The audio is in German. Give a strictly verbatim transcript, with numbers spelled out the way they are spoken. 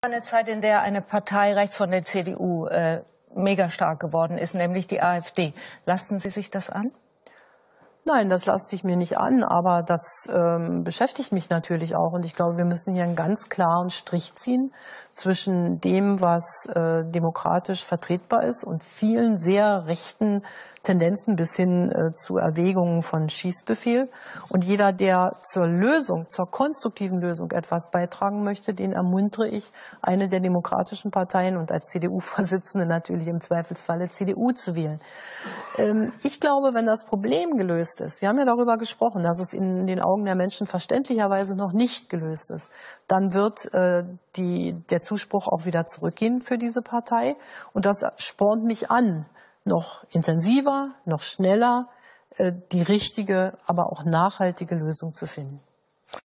Eine Zeit, in der eine Partei rechts von der C D U äh, mega stark geworden ist, nämlich die AfD. Lasten Sie sich das an? Nein, das lasse ich mir nicht an, aber das ähm, beschäftigt mich natürlich auch. Und ich glaube, wir müssen hier einen ganz klaren Strich ziehen zwischen dem, was äh, demokratisch vertretbar ist und vielen sehr rechten Tendenzen bis hin äh, zu Erwägungen von Schießbefehl. Und jeder, der zur Lösung, zur konstruktiven Lösung etwas beitragen möchte, den ermuntere ich, eine der demokratischen Parteien und als C D U-Vorsitzende natürlich im Zweifelsfalle C D U zu wählen. Ähm, ich glaube, wenn das Problem gelöst ist, wir haben ja darüber gesprochen, dass es in den Augen der Menschen verständlicherweise noch nicht gelöst ist, dann wird äh, die, der Zuspruch auch wieder zurückgehen für diese Partei. Und das spornt mich an, noch intensiver, noch schneller äh, die richtige, aber auch nachhaltige Lösung zu finden.